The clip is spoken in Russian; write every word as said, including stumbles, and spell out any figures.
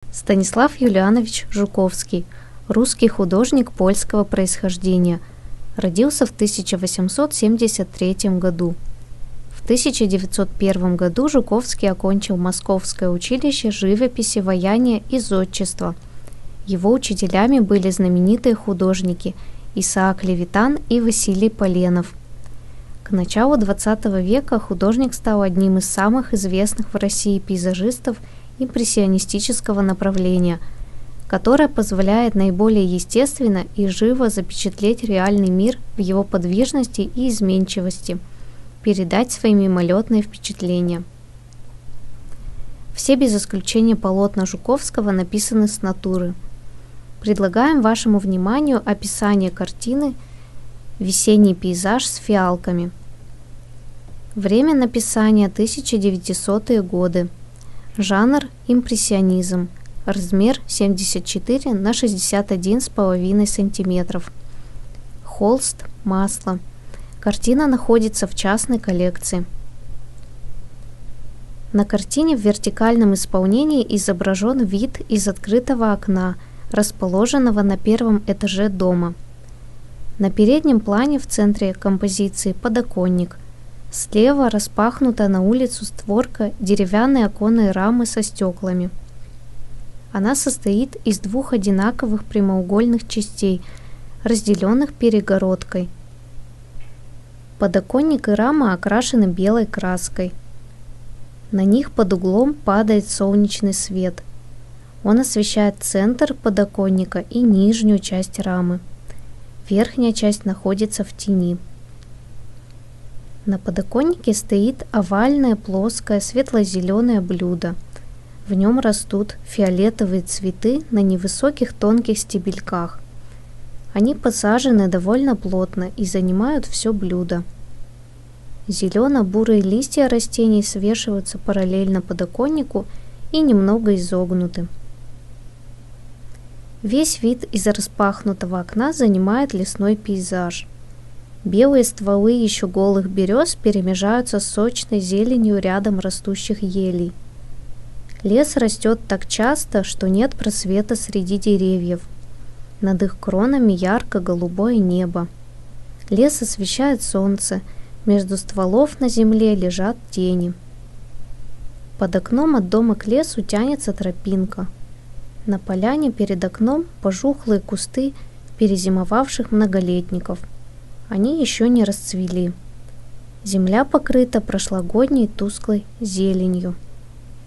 Станислав Юлианович Жуковский, русский художник польского происхождения, родился в тысяча восемьсот семьдесят третьем году. В тысяча девятьсот первом году Жуковский окончил Московское училище живописи, ваяния и зодчества. Его учителями были знаменитые художники Исаак Левитан и Василий Поленов. К началу двадцатого века художник стал одним из самых известных в России пейзажистов импрессионистического направления, которое позволяет наиболее естественно и живо запечатлеть реальный мир в его подвижности и изменчивости, передать свои мимолетные впечатления. Все без исключения полотна Жуковского написаны с натуры. Предлагаем вашему вниманию описание картины «Весенний пейзаж с фиалками». Время написания тысяча девятисотые годы. Жанр – импрессионизм. Размер семьдесят четыре на шестьдесят один с половиной сантиметров. Холст, масло. Картина находится в частной коллекции. На картине в вертикальном исполнении изображен вид из открытого окна, расположенного на первом этаже дома. На переднем плане в центре композиции подоконник. Слева распахнута на улицу створка деревянной оконной рамы со стеклами. Она состоит из двух одинаковых прямоугольных частей, разделенных перегородкой. Подоконник и рама окрашены белой краской. На них под углом падает солнечный свет. Он освещает центр подоконника и нижнюю часть рамы. Верхняя часть находится в тени. На подоконнике стоит овальное, плоское, светло-зеленое блюдо. В нем растут фиолетовые цветы на невысоких тонких стебельках. Они посажены довольно плотно и занимают все блюдо. Зелено-бурые листья растений свешиваются параллельно подоконнику и немного изогнуты. Весь вид из распахнутого окна занимает лесной пейзаж. Белые стволы еще голых берез перемежаются с сочной зеленью рядом растущих елей. Лес растет так часто, что нет просвета среди деревьев. Над их кронами ярко-голубое небо. Лес освещает солнце, между стволов на земле лежат тени. Под окном от дома к лесу тянется тропинка. На поляне перед окном пожухлые кусты перезимовавших многолетников. Они еще не расцвели. Земля покрыта прошлогодней тусклой зеленью.